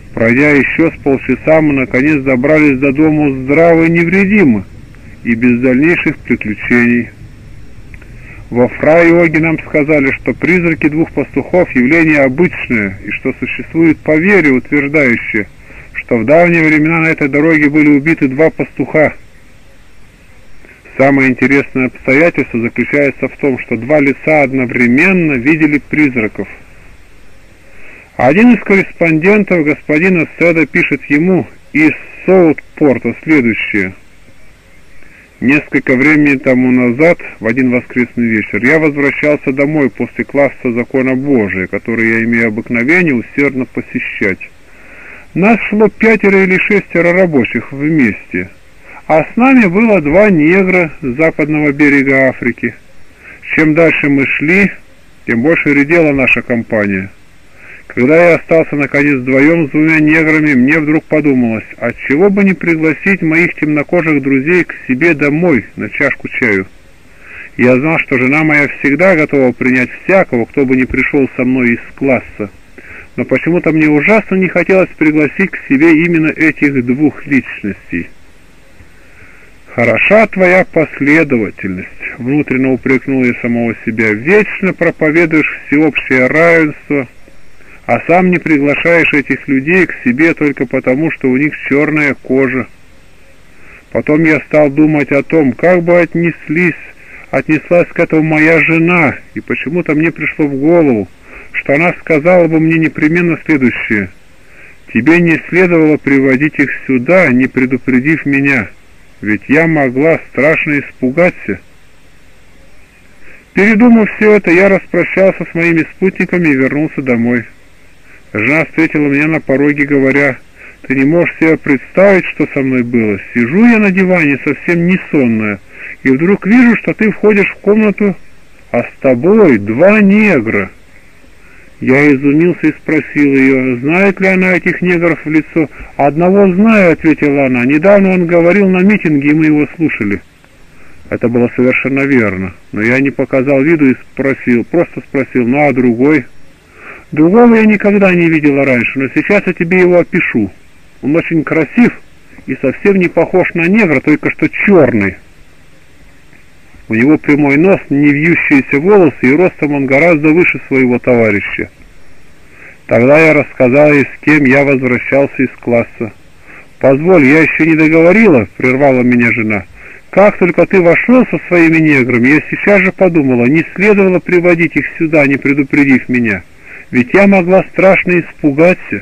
Пройдя еще с полчаса, мы наконец добрались до дому здравы и невредимы, и без дальнейших приключений. Во Фрайоге нам сказали, что призраки двух пастухов явление обычное, и что существует поверье, утверждающее, что в давние времена на этой дороге были убиты два пастуха. Самое интересное обстоятельство заключается в том, что два лица одновременно видели призраков. Один из корреспондентов господина Седа пишет ему из Саутпорта следующее. Несколько времени тому назад, в один воскресный вечер, я возвращался домой после класса закона Божия, который я имею обыкновение усердно посещать. Нас шло 5 или 6 рабочих вместе, а с нами было 2 негра с западного берега Африки. Чем дальше мы шли, тем больше редела наша компания. Когда я остался наконец вдвоем с 2 неграми, мне вдруг подумалось, отчего бы не пригласить моих темнокожих друзей к себе домой на чашку чаю. Я знал, что жена моя всегда готова принять всякого, кто бы не пришел со мной из класса, но почему-то мне ужасно не хотелось пригласить к себе именно этих 2 личностей. «Хороша твоя последовательность», — внутренно упрекнул я самого себя, — «вечно проповедуешь всеобщее равенство, а сам не приглашаешь этих людей к себе только потому, что у них черная кожа». Потом я стал думать о том, как бы отнеслась к этому моя жена, и почему-то мне пришло в голову, что она сказала бы мне непременно следующее: «Тебе не следовало приводить их сюда, не предупредив меня, ведь я могла страшно испугаться». Передумав все это, я распрощался с моими спутниками и вернулся домой. Жена встретила меня на пороге, говоря: «Ты не можешь себе представить, что со мной было. Сижу я на диване, совсем не сонная, и вдруг вижу, что ты входишь в комнату, а с тобой 2 негра». Я изумился и спросил ее, знает ли она этих негров в лицо. «Одного знаю», — ответила она. «Недавно он говорил на митинге, и мы его слушали». Это было совершенно верно, но я не показал виду и просто спросил: «Ну а другой?» «Другого я никогда не видела раньше, но сейчас я тебе его опишу. Он очень красив и совсем не похож на негра, только что черный. У него прямой нос, не вьющиеся волосы, и ростом он гораздо выше своего товарища». Тогда я рассказал ей, с кем я возвращался из класса. «Позволь, я еще не договорила», — прервала меня жена. «Как только ты вошел со своими неграми, я сейчас же подумала, не следовало приводить их сюда, не предупредив меня. Ведь я могла страшно испугаться».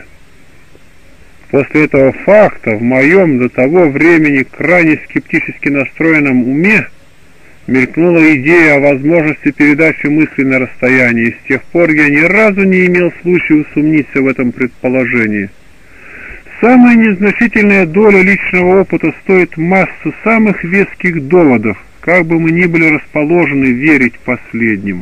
После этого факта в моем до того времени крайне скептически настроенном уме мелькнула идея о возможности передачи мысли на расстоянии, и с тех пор я ни разу не имел случая усомниться в этом предположении. Самая незначительная доля личного опыта стоит массу самых веских доводов, как бы мы ни были расположены верить последним.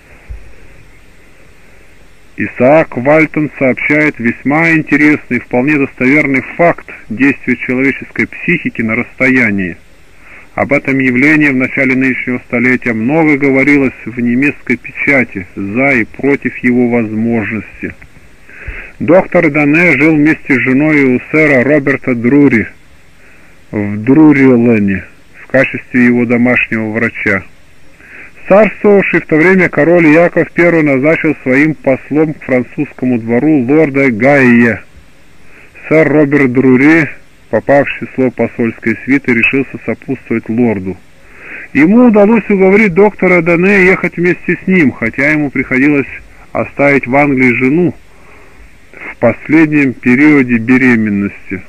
Исаак Вальтон сообщает весьма интересный, вполне достоверный факт действия человеческой психики на расстоянии. Об этом явлении в начале нынешнего столетия много говорилось в немецкой печати за и против его возможности. Доктор Дане жил вместе с женой у сэра Роберта Друри в Друрилене в качестве его домашнего врача. Царствовавший в то время король Яков I назначил своим послом к французскому двору лорда Гайе. Сэр Роберт Друри, попавший в число посольской свиты, решился сопутствовать лорду. Ему удалось уговорить доктора Дане ехать вместе с ним, хотя ему приходилось оставить в Англии жену в последнем периоде беременности.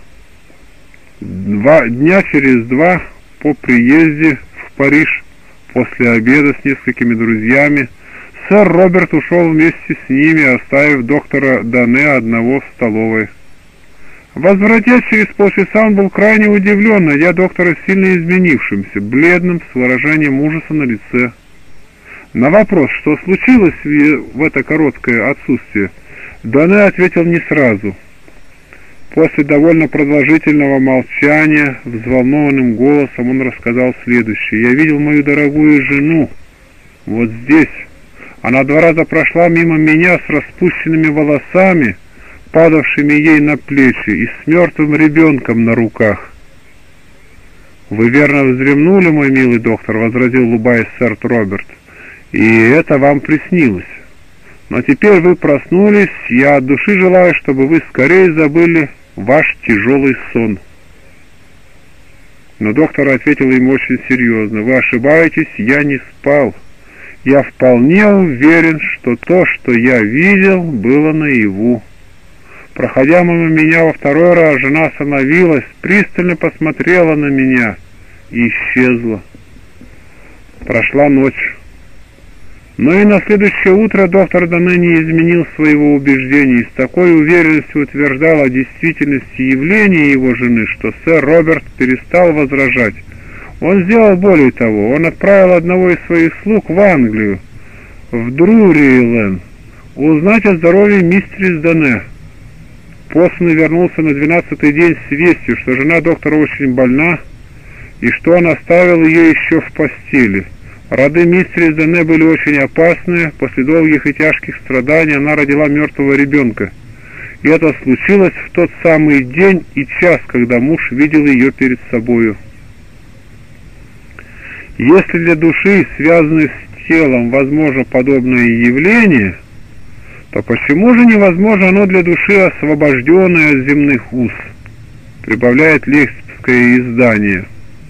Дня через 2 по приезде в Париж, после обеда с несколькими друзьями, сэр Роберт ушел вместе с ними, оставив доктора Дане одного в столовой. Возвратясь через полчаса, он был крайне удивлен, найдя доктора сильно изменившимся, бледным, с выражением ужаса на лице. На вопрос, что случилось в это короткое отсутствие, Дане ответил не сразу. После довольно продолжительного молчания, взволнованным голосом он рассказал следующее. «Я видел мою дорогую жену вот здесь. Она 2 раза прошла мимо меня с распущенными волосами, падавшими ей на плечи, и с мертвым ребенком на руках. «Вы верно вздремнули, мой милый доктор», — возразил, улыбаясь, сэр Роберт, — «и это вам приснилось. Но теперь вы проснулись, я от души желаю, чтобы вы скорее забыли ваш тяжелый сон». Но доктор ответил ему очень серьезно: «Вы ошибаетесь, я не спал. Я вполне уверен, что то, что я видел, было наяву. Проходя мимо меня во второй раз, жена остановилась, пристально посмотрела на меня и исчезла. Прошла ночь. Но и на следующее утро доктор Дане не изменил своего убеждения и с такой уверенностью утверждал о действительности явления его жены, что сэр Роберт перестал возражать. Он сделал более того, он отправил одного из своих слуг в Англию, в Друри-Лэн, узнать о здоровье мистерис Дане. Посланный вернулся на 12-й день с вестью, что жена доктора очень больна и что он оставил ее еще в постели. Роды мистерис Дане были очень опасные, после долгих и тяжких страданий она родила мертвого ребенка. И это случилось в тот самый день и час, когда муж видел ее перед собою. Если для души, связанной с телом, возможно подобное явление, то почему же невозможно оно для души, освобожденной от земных уз? Прибавляет Лейпцигское издание.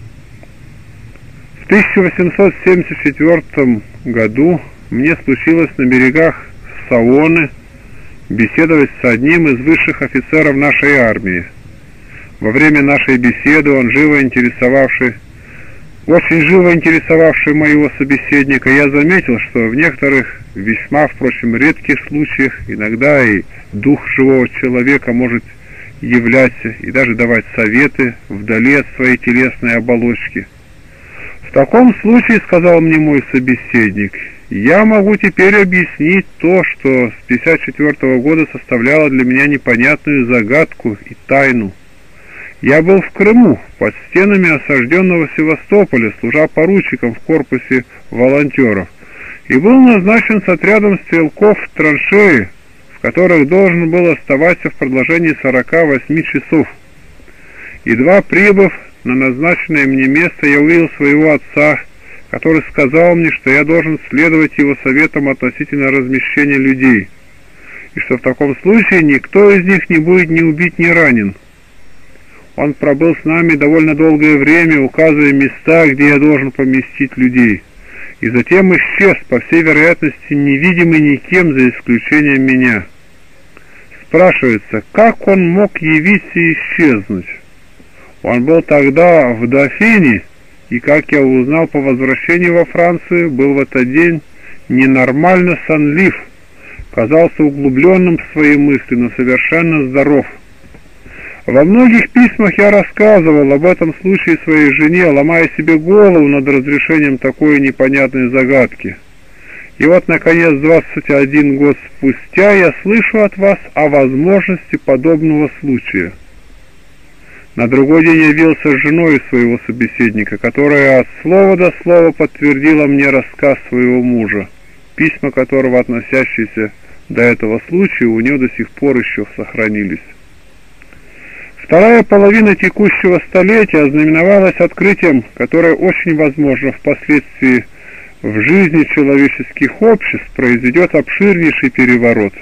В 1874 году мне случилось на берегах Саоны беседовать с одним из высших офицеров нашей армии. Во время нашей беседы он очень живо интересовавший моего собеседника, я заметил, что в некоторых, весьма, впрочем, редких случаях, иногда и дух живого человека может являться и даже давать советы вдали от своей телесной оболочки. В таком случае, сказал мне мой собеседник, я могу теперь объяснить то, что с 1954 года составляло для меня непонятную загадку и тайну. Я был в Крыму, под стенами осажденного Севастополя, служа поручиком в корпусе волонтеров, и был назначен с отрядом стрелков в траншеи, в которых должен был оставаться в продолжении 48 часов. Едва прибыв на назначенное мне место, я увидел своего отца, который сказал мне, что я должен следовать его советам относительно размещения людей, и что в таком случае никто из них не будет ни убит, ни ранен. Он пробыл с нами довольно долгое время, указывая места, где я должен поместить людей, и затем исчез, по всей вероятности, невидимый никем, за исключением меня. Спрашивается, как он мог явиться и исчезнуть? Он был тогда в Дофине, и, как я узнал по возвращении во Францию, был в этот день ненормально сонлив, казался углубленным в свои мысли, но совершенно здоров. Во многих письмах я рассказывал об этом случае своей жене, ломая себе голову над разрешением такой непонятной загадки. И вот, наконец, 21 год спустя я слышу от вас о возможности подобного случая. На другой день явился с женой своего собеседника, которая от слова до слова подтвердила мне рассказ своего мужа, письма которого, относящиеся до этого случая, у нее до сих пор еще сохранились. Вторая половина текущего столетия ознаменовалась открытием, которое очень возможно впоследствии в жизни человеческих обществ произведет обширнейший переворот.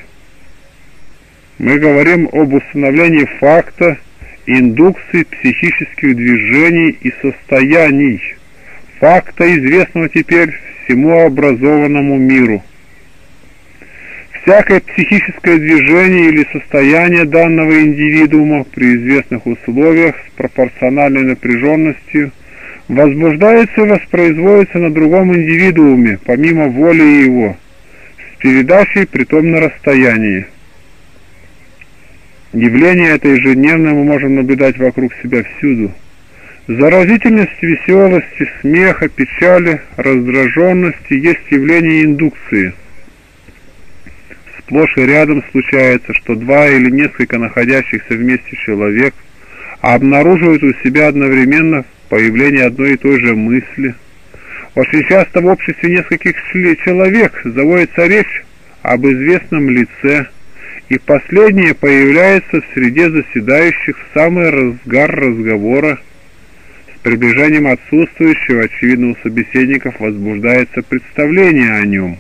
Мы говорим об установлении факта индукции психических движений и состояний, факта, известного теперь всему образованному миру. Всякое психическое движение или состояние данного индивидуума при известных условиях с пропорциональной напряженностью возбуждается и воспроизводится на другом индивидууме, помимо воли его, с передачей притом на расстоянии. Явление это ежедневно мы можем наблюдать вокруг себя всюду. Заразительность веселости, смеха, печали, раздраженности есть явление индукции. Сплошь и рядом случается, что два или несколько находящихся вместе человек обнаруживают у себя одновременно появление одной и той же мысли. Очень часто в обществе нескольких человек заводится речь об известном лице, и последнее появляется в среде заседающих в самый разгар разговора. С приближением отсутствующего, очевидно, у собеседников возбуждается представление о нем.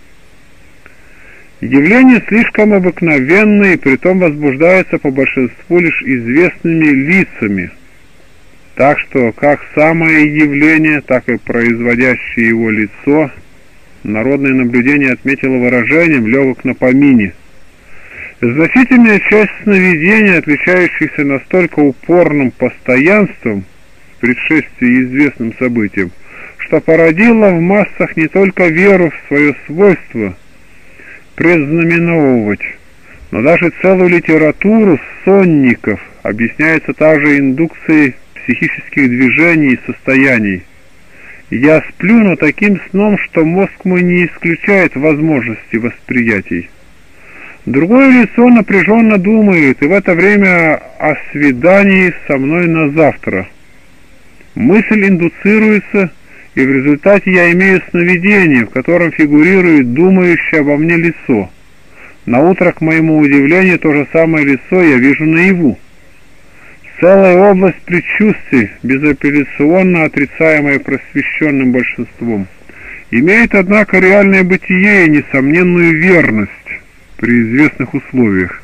Явление слишком обыкновенное, и притом возбуждается по большинству лишь известными лицами, так что как самое явление, так и производящее его лицо народное наблюдение отметило выражением «легок на помине». Значительная часть сновидений, отличающихся настолько упорным постоянством в предшествии известным событиям, что породила в массах не только веру в свое свойство предзнаменовывать, но даже целую литературу сонников, объясняется также индукцией психических движений и состояний. Я сплю, но таким сном, что мозг мой не исключает возможности восприятий. Другое лицо напряженно думает, и в это время о свидании со мной на завтра. Мысль индуцируется, и в результате я имею сновидение, в котором фигурирует думающее обо мне лицо. Наутро, к моему удивлению, то же самое лицо я вижу наяву. Целая область предчувствий, безапелляционно отрицаемая просвещенным большинством, имеет, однако, реальное бытие и несомненную верность при известных условиях.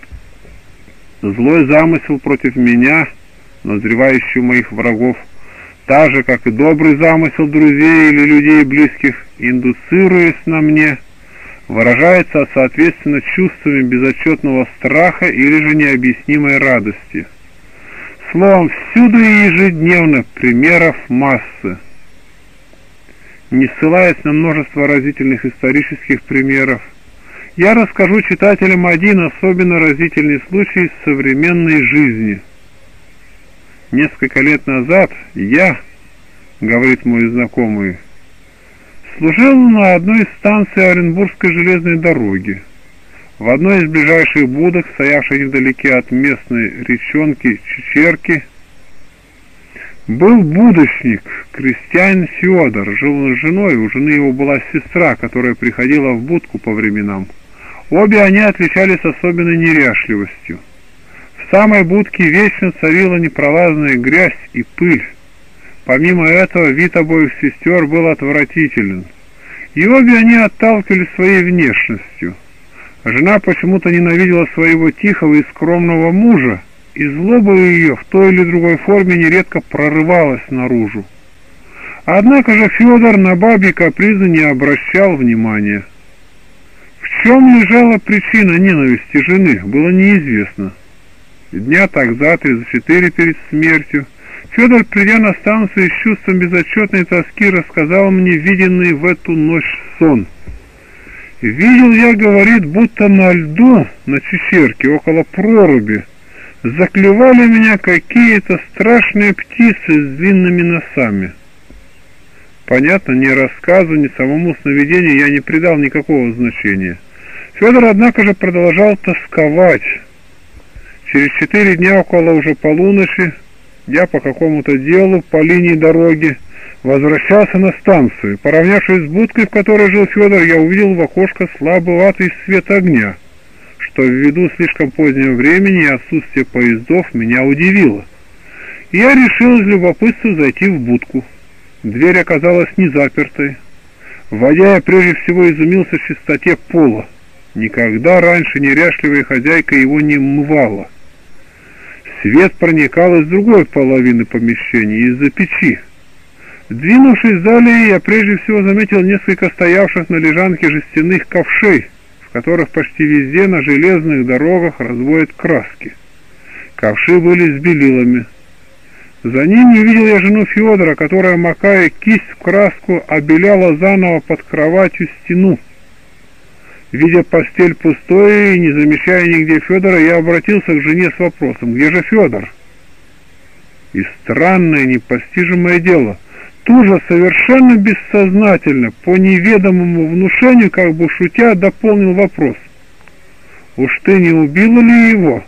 Злой замысел против меня, назревающий у моих врагов, так же, как и добрый замысел друзей или людей близких, индуцируясь на мне, выражается соответственно чувствами безотчетного страха или же необъяснимой радости. Словом, всюду и ежедневно примеров массы. Не ссылаясь на множество разительных исторических примеров, я расскажу читателям один особенно разительный случай из современной жизни. Несколько лет назад я, говорит мой знакомый, служил на одной из станций Оренбургской железной дороги. В одной из ближайших будок, стоявшей невдалеке от местной речонки Чечерки, был будочник, крестьянин Федор. Жил он с женой, у жены его была сестра, которая приходила в будку по временам. Обе они отличались особенной неряшливостью. В самой будке вечно царила непролазная грязь и пыль. Помимо этого, вид обоих сестер был отвратителен. И обе они отталкивали своей внешностью. Жена почему-то ненавидела своего тихого и скромного мужа, и злоба ее в той или другой форме нередко прорывалась наружу. Однако же Федор на бабьи капризы не обращал внимания. В чем лежала причина ненависти жены, было неизвестно. Дня так за 3-4 перед смертью Федор, придя на станцию с чувством безотчетной тоски, рассказал мне виденный в эту ночь сон. «Видел я, — говорит, — будто на льду на Чечерке, около проруби, заклевали меня какие-то страшные птицы с длинными носами». Понятно, ни рассказу, ни самому сновидению я не придал никакого значения. Федор, однако же, продолжал тосковать. Через 4 дня, около уже полуночи, я по какому-то делу по линии дороги возвращался на станцию. Поравнявшись с будкой, в которой жил Федор, я увидел в окошко слабоватый свет огня, что ввиду слишком позднего времени и отсутствия поездов меня удивило. И я решил из любопытства зайти в будку. Дверь оказалась не запертой. Войдя, я прежде всего изумился чистоте пола. Никогда раньше неряшливая хозяйка его не мывала. Свет проникал из другой половины помещения, из-за печи. Двинувшись далее, я прежде всего заметил несколько стоявших на лежанке жестяных ковшей, в которых почти везде на железных дорогах разводят краски. Ковши были с белилами. За ними увидел я жену Федора, которая, макая кисть в краску, обеляла заново под кроватью стену. Видя постель пустой и не замечая нигде Федора, я обратился к жене с вопросом: «Где же Федор?» И странное, непостижимое дело, Тужа совершенно бессознательно, по неведомому внушению, как бы шутя, дополнил вопрос: «Уж ты не убила ли его?»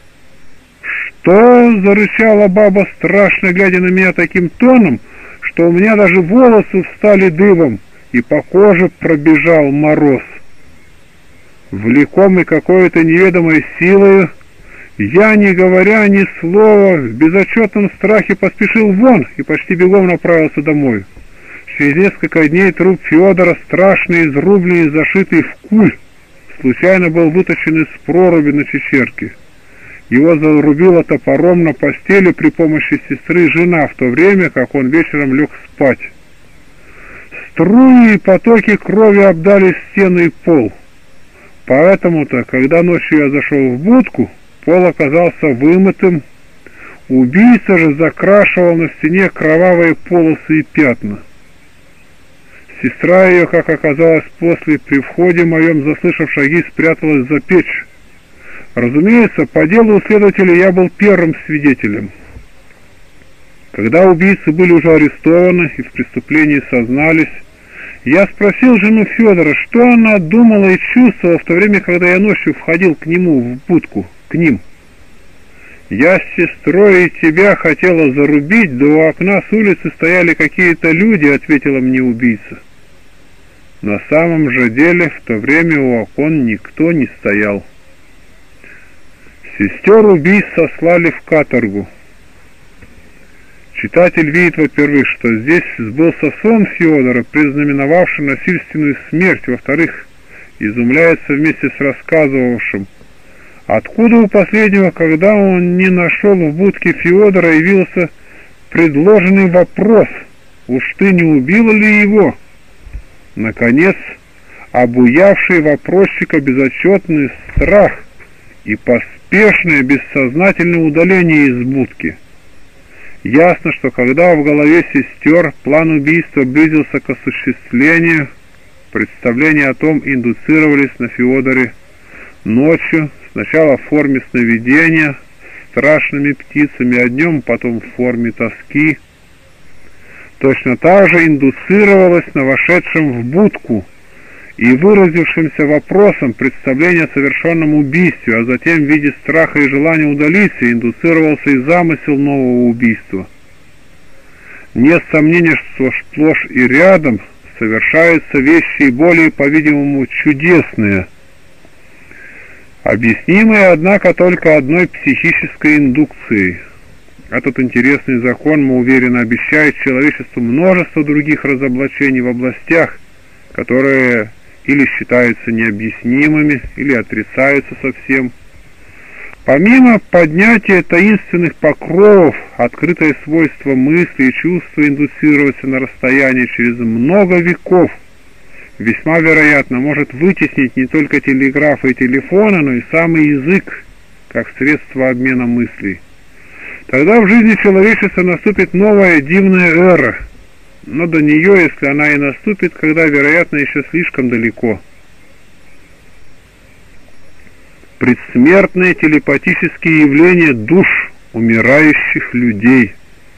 «Что?» — зарычала баба, страшно глядя на меня таким тоном, что у меня даже волосы встали дыбом, и по коже пробежал мороз. Влекомый какой-то неведомой силой, я, не говоря ни слова, в безотчетном страхе поспешил вон и почти бегом направился домой. Через несколько дней труп Федора, страшный, изрубленный, зашитый в куль, случайно был вытащен из проруби на Чечерке. Его зарубила топором на постели при помощи сестры жена, в то время как он вечером лег спать. Струи и потоки крови обдали стены и пол. Поэтому-то, когда ночью я зашел в будку, пол оказался вымытым. Убийца же закрашивал на стене кровавые полосы и пятна. Сестра ее, как оказалось после, при входе моем, заслышав шаги, спряталась за печь. Разумеется, по делу следователя я был первым свидетелем. Когда убийцы были уже арестованы и в преступлении сознались, я спросил жену Федора, что она думала и чувствовала в то время, когда я ночью входил к нему в будку, к ним. «Я с сестрой и тебя хотела зарубить, да у окна с улицы стояли какие-то люди», — ответила мне убийца. На самом же деле в то время у окон никто не стоял. Сестер убийц сослали в каторгу. Читатель видит, во-первых, что здесь сбылся сон Федора, предзнаменовавший насильственную смерть, во-вторых, изумляется вместе с рассказывавшим, откуда у последнего, когда он не нашел в будке Федора, явился предложенный вопрос: «Уж ты не убила ли его?» Наконец, обуявший вопросчика безотчетный страх и поспешное бессознательное удаление из будки. Ясно, что когда в голове сестер план убийства близился к осуществлению, представления о том индуцировались на Федоре ночью, сначала в форме сновидения, страшными птицами, а днем потом в форме тоски. Точно так же индуцировалось на вошедшем в будку и выразившимся вопросом представления о совершенном убийстве, а затем в виде страха и желания удалиться индуцировался и замысел нового убийства. Нет сомнения, что сплошь и рядом совершаются вещи и более, по-видимому, чудесные, объяснимые, однако, только одной психической индукцией. Этот интересный закон, мы уверены, обещает человечеству множество других разоблачений в областях, которые или считаются необъяснимыми, или отрицаются совсем. Помимо поднятия таинственных покровов, открытое свойство мысли и чувства индуцироваться на расстоянии через много веков весьма вероятно может вытеснить не только телеграфы и телефоны, но и самый язык, как средство обмена мыслей. Тогда в жизни человечества наступит новая дивная эра, но до нее, если она и наступит, когда, вероятно, еще слишком далеко. Предсмертные телепатические явления душ умирающих людей.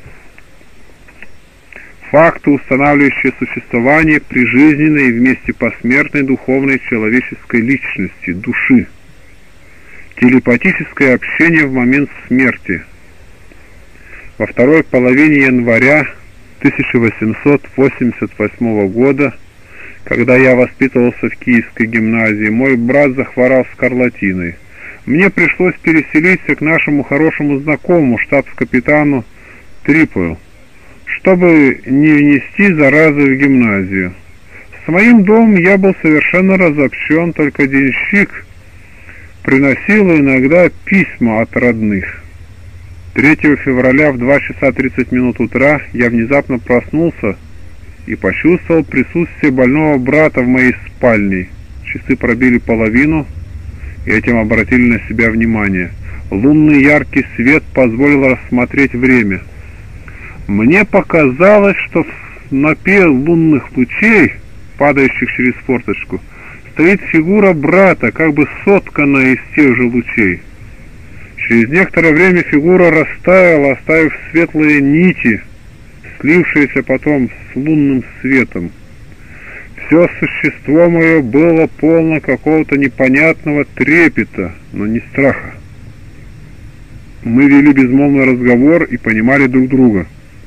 Факты, устанавливающие существование прижизненной и вместе посмертной духовной человеческой личности, души. Телепатическое общение в момент смерти. Во второй половине января 1888 года, когда я воспитывался в Киевской гимназии, мой брат захворал скарлатиной. Мне пришлось переселиться к нашему хорошему знакомому, штабс-капитану Трипою, чтобы не внести заразы в гимназию. С моим домом я был совершенно разобщен, только денщик приносил иногда письма от родных. 3 февраля в 2 часа 30 минут утра я внезапно проснулся и почувствовал присутствие больного брата в моей спальне. Часы пробили половину, и этим обратили на себя внимание. Лунный яркий свет позволил рассмотреть время. Мне показалось, что в снопе лунных лучей, падающих через форточку, стоит фигура брата, как бы сотканная из тех же лучей. Через некоторое время фигура растаяла, оставив светлые нити, слившиеся потом с лунным светом. Все существо мое было полно какого-то непонятного трепета, но не страха. Мы вели безмолвный разговор и понимали друг друга.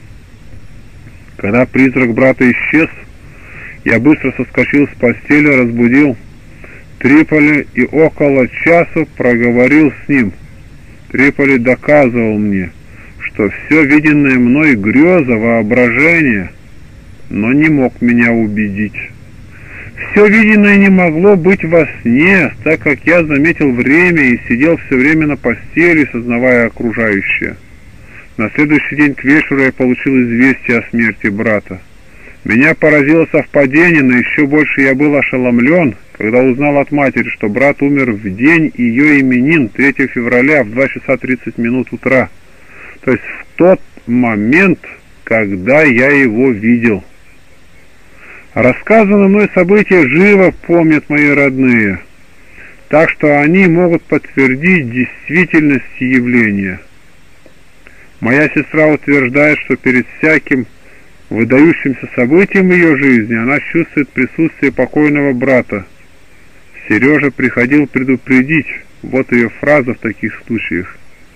Когда призрак брата исчез, я быстро соскочил с постели, разбудил Триполи и около часу проговорил с ним. Триполи доказывал мне, что все виденное мной греза, воображение, но не мог меня убедить. Все виденное не могло быть во сне, так как я заметил время и сидел все время на постели, сознавая окружающее. На следующий день к вечеру я получил известие о смерти брата. Меня поразило совпадение, но еще больше я был ошеломлен, когда узнал от матери, что брат умер в день ее именин, 3 февраля, в 2 часа 30 минут утра. То есть в тот момент, когда я его видел. Рассказанные мной события живо помнят мои родные, так что они могут подтвердить действительность явления. Моя сестра утверждает, что перед всяким выдающимся событием ее жизни она чувствует присутствие покойного брата. Сережа приходил предупредить. Вот ее фраза в таких случаях.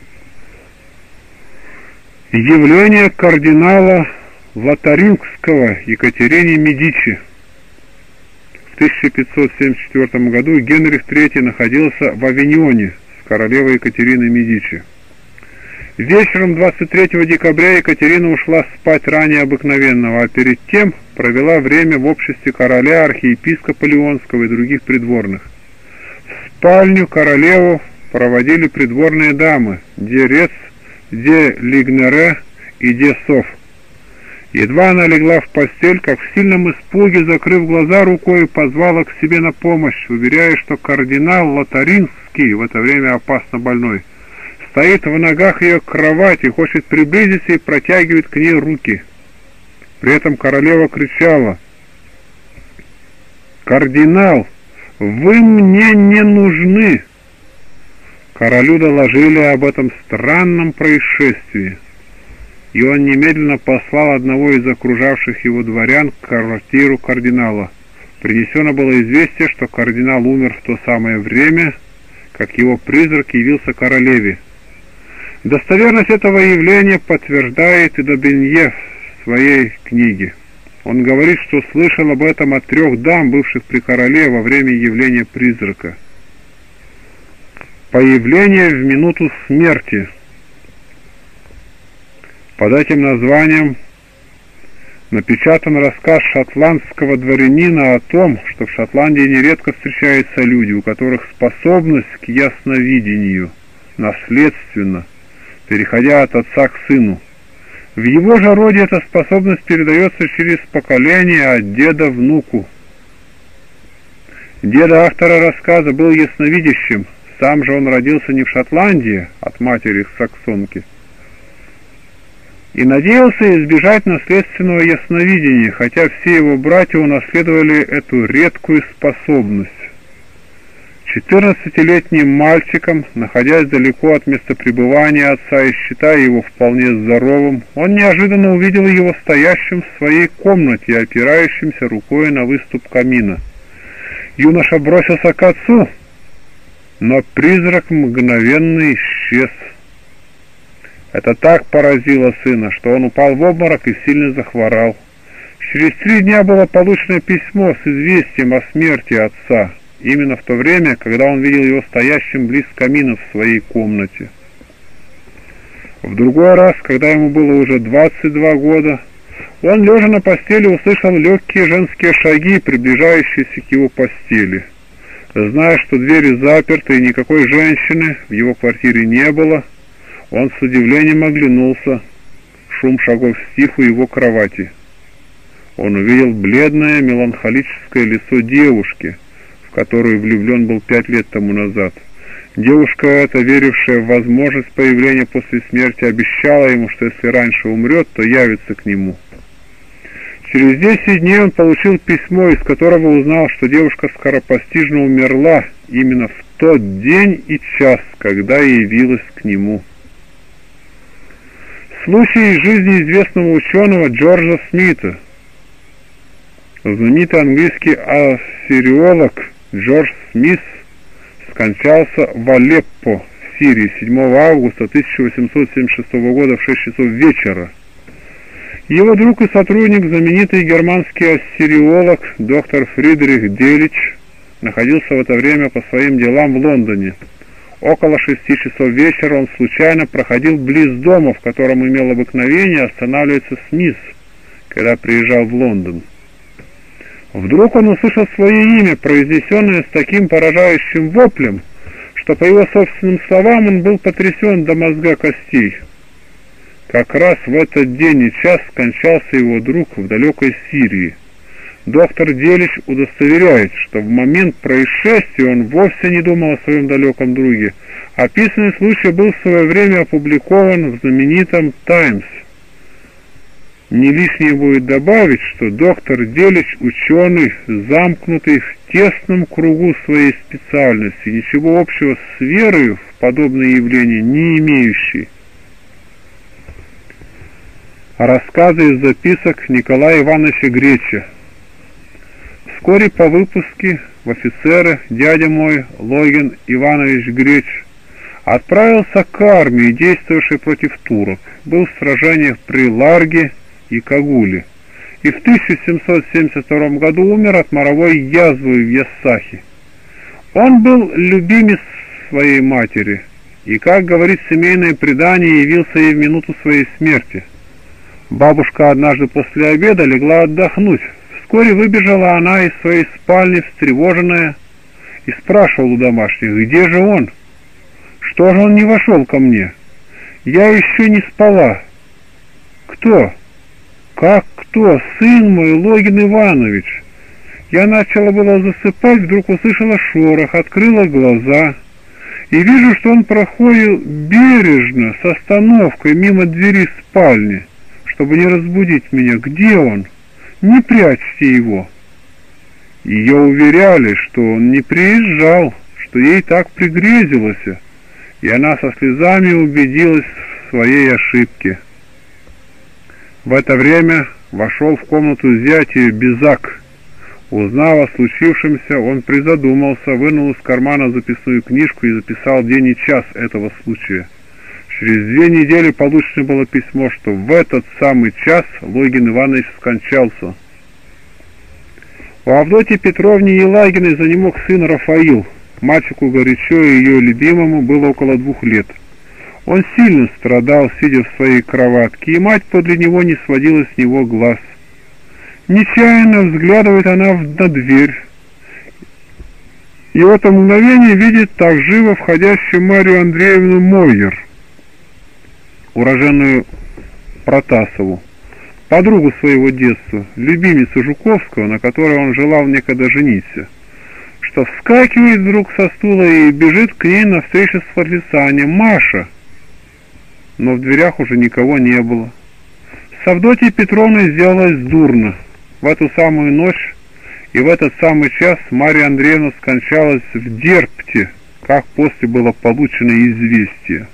Явление кардинала Лотарингского Екатерине Медичи. В 1574 году Генрих III находился в Авиньоне с королевой Екатериной Медичи. Вечером 23 декабря Екатерина ушла спать ранее обыкновенного, а перед тем провела время в обществе короля, архиепископа Леонского и других придворных. В спальню королеву проводили придворные дамы де Рец, де Лигнере и де Соф. Едва она легла в постель, как в сильном испуге, закрыв глаза рукой, позвала к себе на помощь, уверяя, что кардинал Лотарингский, в это время опасно больной, стоит в ногах ее кровати, хочет приблизиться и протягивает к ней руки. При этом королева кричала: «Кардинал, вы мне не нужны!» Королю доложили об этом странном происшествии, и он немедленно послал одного из окружавших его дворян к квартиру кардинала. Принесено было известие, что кардинал умер в то самое время, как его призрак явился королеве. Достоверность этого явления подтверждает и Добенье в своей книге. Он говорит, что слышал об этом от 3 дам, бывших при короле во время явления призрака. Появление в минуту смерти. Под этим названием напечатан рассказ шотландского дворянина о том, что в Шотландии нередко встречаются люди, у которых способность к ясновидению наследственна, переходя от отца к сыну. В его же роде эта способность передается через поколение от деда внуку. Деда автора рассказа был ясновидящим, сам же он родился не в Шотландии, от матери саксонки, и надеялся избежать наследственного ясновидения, хотя все его братья унаследовали эту редкую способность. 14-летним мальчиком, находясь далеко от места пребывания отца и считая его вполне здоровым, он неожиданно увидел его стоящим в своей комнате и опирающимся рукой на выступ камина. Юноша бросился к отцу, но призрак мгновенно исчез. Это так поразило сына, что он упал в обморок и сильно захворал. Через 3 дня было получено письмо с известием о смерти отца, именно в то время, когда он видел его стоящим близ камина в своей комнате. В другой раз, когда ему было уже 22 года, он, лежа на постели, услышал легкие женские шаги, приближающиеся к его постели. Зная, что двери заперты и никакой женщины в его квартире не было, он с удивлением оглянулся. Шум шагов стих у его кровати. Он увидел бледное меланхолическое лицо девушки, в которую влюблен был 5 лет тому назад. Девушка эта, верившая в возможность появления после смерти, обещала ему, что если раньше умрет, то явится к нему. Через 10 дней он получил письмо, из которого узнал, что девушка скоропостижно умерла именно в тот день и час, когда явилась к нему. Случай из жизни известного ученого Джорджа Смита. Знаменитый английский ассириолог Джордж Смит скончался в Алеппо, в Сирии, 7 августа 1876 года в 6 часов вечера. Его друг и сотрудник, знаменитый германский ассириолог доктор Фридрих Делич, находился в это время по своим делам в Лондоне. Около 6 часов вечера он случайно проходил близ дома, в котором имел обыкновение останавливаться Смит, когда приезжал в Лондон. Вдруг он услышал свое имя, произнесенное с таким поражающим воплем, что, по его собственным словам, он был потрясен до мозга костей. Как раз в этот день и час скончался его друг в далекой Сирии. Доктор Делич удостоверяет, что в момент происшествия он вовсе не думал о своем далеком друге. Описанный случай был в свое время опубликован в знаменитом «Таймс». Не лишнее будет добавить, что доктор Делич – ученый, замкнутый в тесном кругу своей специальности, ничего общего с верой в подобные явления не имеющий. Рассказы из записок Николая Ивановича Греча. Вскоре по выпуске в офицеры дядя мой, Логин Иванович Греч, отправился к армии, действовавшей против турок, был в сражениях при Ларге и Кагуле, и в 1772 году умер от моровой язвы в Яссахе. Он был любимец своей матери, и, как говорит семейное предание, явился ей в минуту своей смерти. Бабушка однажды после обеда легла отдохнуть. Вскоре выбежала она из своей спальни, встревоженная, и спрашивала у домашних: где же он? Что же он не вошел ко мне? Я еще не спала. Кто? Как кто? Сын мой, Логин Иванович. Я начала было засыпать, вдруг услышала шорох, открыла глаза и вижу, что он проходит бережно, с остановкой, мимо двери спальни, чтобы не разбудить меня. Где он? Не прячьте его. Ее уверяли, что он не приезжал, что ей так пригрезилось, и она со слезами убедилась в своей ошибке. В это время вошел в комнату зятя Безак. Узнав о случившемся, он призадумался, вынул из кармана записную книжку и записал день и час этого случая. Через 2 недели получено было письмо, что в этот самый час Логин Иванович скончался. У Авдотьи Петровне Елагиной занемог сын Рафаил. Мальчику горячо и ее любимому было около 2 лет. Он сильно страдал, сидя в своей кроватке, и мать подле него не сводила с него глаз. Нечаянно взглядывает она на дверь, и в это мгновение видит так живо входящую Марию Андреевну Мойер, уроженную Протасову, подругу своего детства, любимицу Жуковского, на которой он желал некогда жениться, что вскакивает вдруг со стула и бежит к ней навстречу с восклицанием: «Маша!» Но в дверях уже никого не было. С Авдотьей Петровной сделалось дурно. В эту самую ночь и в этот самый час Марья Андреевна скончалась в Дерпте, как после было получено известие.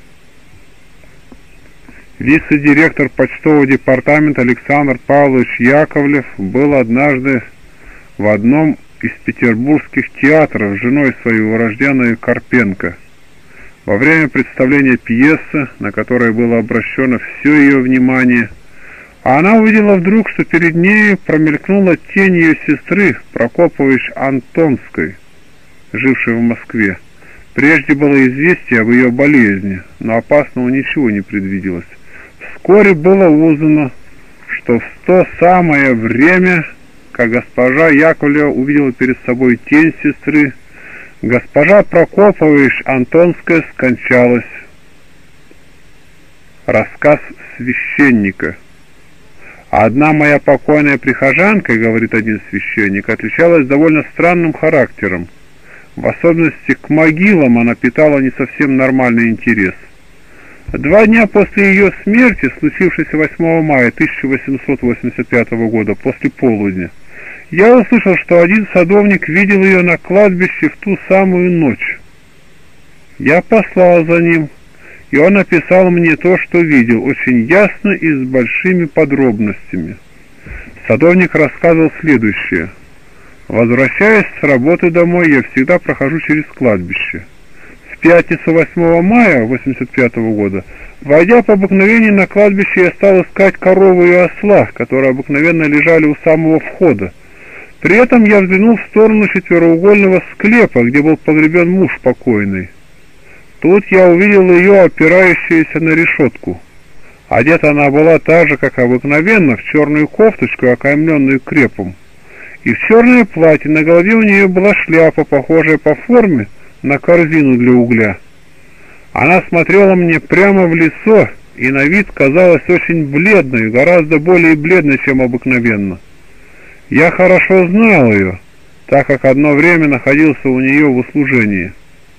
Вице-директор почтового департамента Александр Павлович Яковлев был однажды в одном из петербургских театров с женой своей урожденной Карпенко. Во время представления пьесы, на которой было обращено все ее внимание, она увидела вдруг, что перед нею промелькнула тень ее сестры Прокопович Антонской, жившей в Москве. Прежде было известие об ее болезни, но опасного ничего не предвиделось. Вскоре было узнано, что в то самое время, как госпожа Яковлева увидела перед собой тень сестры, госпожа Прокопович Антонская скончалась. Рассказ священника. Одна моя покойная прихожанка, говорит один священник, отличалась довольно странным характером. В особенности к могилам она питала не совсем нормальный интерес. 2 дня после ее смерти, случившейся 8 мая 1885 года, после полудня, я услышал, что один садовник видел ее на кладбище в ту самую ночь. Я послал за ним, и он описал мне то, что видел, очень ясно и с большими подробностями. Садовник рассказывал следующее. Возвращаясь с работы домой, я всегда прохожу через кладбище. В пятницу 8 мая 1985 года, войдя по обыкновению на кладбище, я стал искать корову и осла, которые обыкновенно лежали у самого входа. При этом я взглянул в сторону четвероугольного склепа, где был погребен муж покойный. Тут я увидел ее, опирающуюся на решетку. Одета она была так же, как обыкновенно, в черную кофточку, окаймленную крепом, и в черное платье. На голове у нее была шляпа, похожая по форме на корзину для угля. Она смотрела мне прямо в лицо, и на вид казалась очень бледной, гораздо более бледной, чем обыкновенно. Я хорошо знал ее, так как одно время находился у нее в услужении.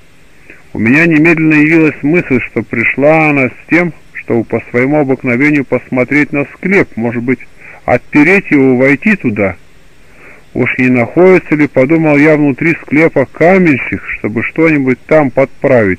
У меня немедленно явилась мысль, что пришла она с тем, чтобы по своему обыкновению посмотреть на склеп, может быть, отпереть его, войти туда. Уж не находится ли, подумал я, внутри склепа каменщик, чтобы что-нибудь там подправить.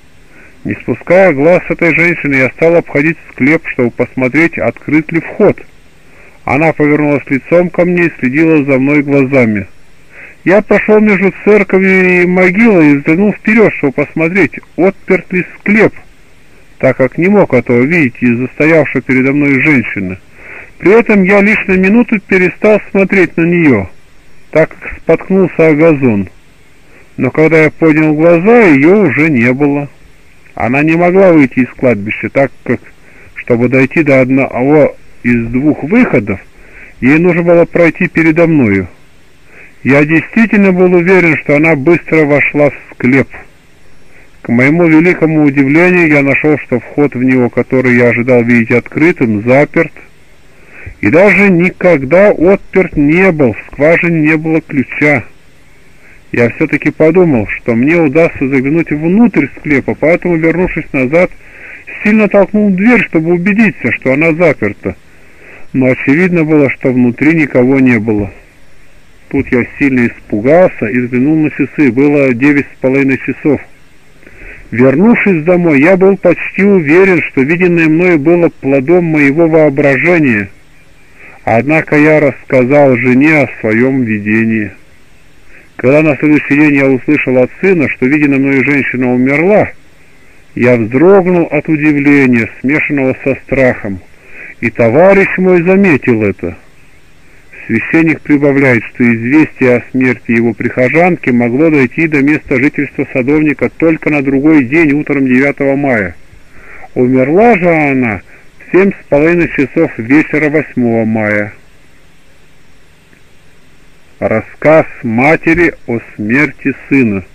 Не спуская глаз с этой женщины, я стал обходить склеп, чтобы посмотреть, открыт ли вход. Она повернулась лицом ко мне и следила за мной глазами. Я прошел между церковью и могилой и взглянул вперед, чтобы посмотреть, отперт ли склеп, так как не мог этого видеть из-за стоявшей передо мной женщины. При этом я лишь на минуту перестал смотреть на нее, так как споткнулся о газон. Но когда я поднял глаза, ее уже не было. Она не могла выйти из кладбища, так как, чтобы дойти до одного из двух выходов, ей нужно было пройти передо мною. Я действительно был уверен, что она быстро вошла в склеп. К моему великому удивлению, я нашел, что вход в него, который я ожидал видеть открытым, заперт, и даже никогда отперт не был, в скважине не было ключа. Я все-таки подумал, что мне удастся заглянуть внутрь склепа, поэтому, вернувшись назад, сильно толкнул дверь, чтобы убедиться, что она заперта. Но очевидно было, что внутри никого не было. Тут я сильно испугался и взглянул на часы. Было 9:30 часов. Вернувшись домой, я был почти уверен, что виденное мною было плодом моего воображения. Однако я рассказал жене о своем видении. Когда на следующий день я услышал от сына, что виденная мною женщина умерла, я вздрогнул от удивления, смешанного со страхом, и товарищ мой заметил это. Священник прибавляет, что известие о смерти его прихожанки могло дойти до места жительства садовника только на другой день, утром 9 мая. Умерла же она в 7:30 часов вечера 8 мая. Рассказ матери о смерти сына.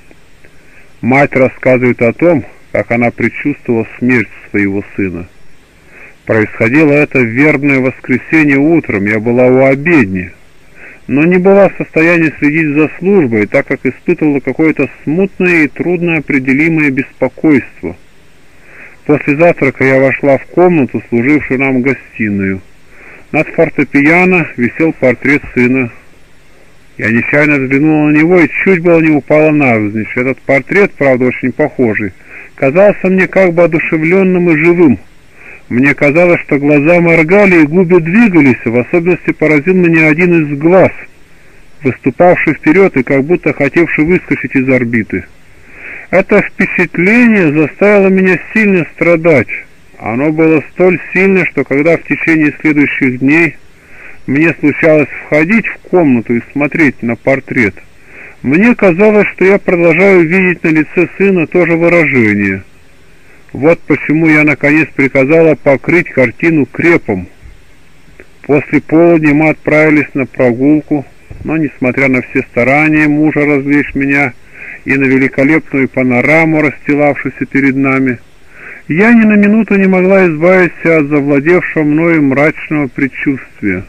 Мать рассказывает о том, как она предчувствовала смерть своего сына. Происходило это в вербное воскресенье утром, я была у обедни, но не была в состоянии следить за службой, так как испытывала какое-то смутное и трудно определимое беспокойство. После завтрака я вошла в комнату, служившую нам гостиную. Над фортепиано висел портрет сына. Я нечаянно взглянула на него и чуть было не упала навзничь. Этот портрет, правда, очень похожий, казался мне как бы одушевленным и живым. Мне казалось, что глаза моргали и губы двигались, в особенности поразил меня один из глаз, выступавший вперед и как будто хотевший выскочить из орбиты. Это впечатление заставило меня сильно страдать. Оно было столь сильно, что когда в течение следующих дней мне случалось входить в комнату и смотреть на портрет, мне казалось, что я продолжаю видеть на лице сына то же выражение. Вот почему я наконец приказала покрыть картину крепом. После полудня мы отправились на прогулку, но, несмотря на все старания мужа развлечь меня и на великолепную панораму, расстилавшуюся перед нами, я ни на минуту не могла избавиться от завладевшего мною мрачного предчувствия.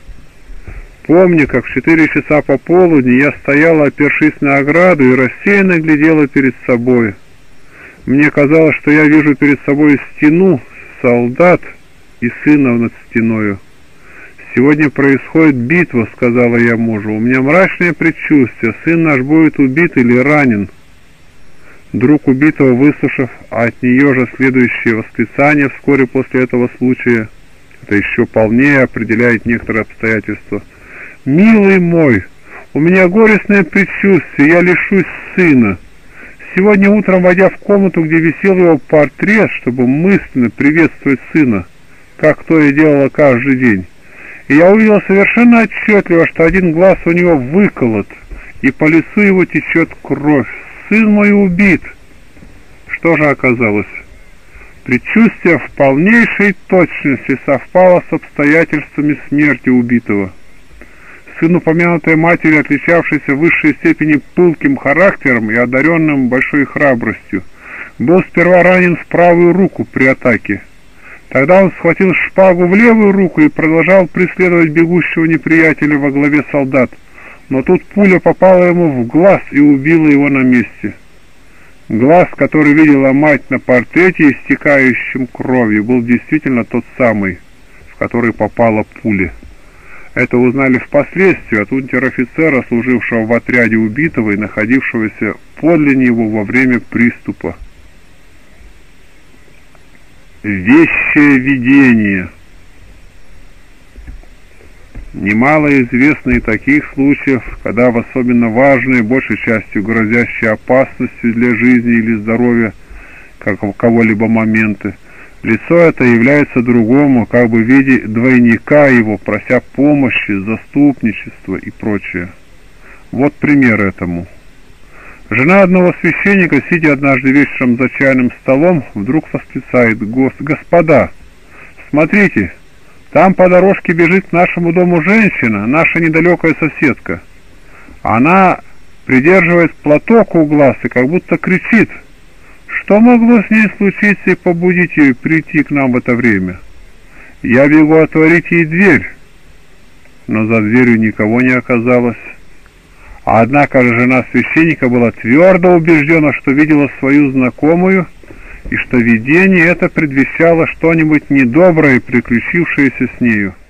Помню, как в 4 часа пополудни я стояла, опершись на ограду, и рассеянно глядела перед собой. Мне казалось, что я вижу перед собой стену, солдат и сына над стеною. «Сегодня происходит битва», — сказала я мужу. «У меня мрачное предчувствие, сын наш будет убит или ранен». Друг убитого, выслушав от нее же следующее восклицание вскоре после этого случая, это еще полнее определяет некоторые обстоятельства: «Милый мой, у меня горестное предчувствие, я лишусь сына». Сегодня утром, войдя в комнату, где висел его портрет, чтобы мысленно приветствовать сына, как то и делала каждый день, И я увидел совершенно отчетливо, что один глаз у него выколот, и по лицу его течет кровь. Сын мой убит. Что же оказалось? Предчувствие в полнейшей точности совпало с обстоятельствами смерти убитого. Сын упомянутой матери, отличавшийся в высшей степени пылким характером и одаренным большой храбростью, был сперва ранен в правую руку при атаке. Тогда он схватил шпагу в левую руку и продолжал преследовать бегущего неприятеля во главе солдат, но тут пуля попала ему в глаз и убила его на месте. Глаз, который видела мать на портрете, истекающим кровью, был действительно тот самый, в который попала пуля. Это узнали впоследствии от унтер-офицера, служившего в отряде убитого и находившегося подле него во время приступа. Вещее видение. Немало известно и таких случаев, когда в особенно важные, большей частью грозящие опасностью для жизни или здоровья кого-либо моменты, лицо это является другому, как бы в виде двойника его, прося помощи, заступничества и прочее. Вот пример этому. Жена одного священника, сидя однажды вечером за чайным столом, вдруг восклицает: «Господа, смотрите, там по дорожке бежит к нашему дому женщина, наша недалекая соседка. Она придерживает платок у глаз и как будто кричит. Что могло с ней случиться и побудить ее прийти к нам в это время? Я бегу отворить ей дверь, но за дверью никого не оказалось. Однако же жена священника была твердо убеждена, что видела свою знакомую, и что видение это предвещало что-нибудь недоброе, приключившееся с нею.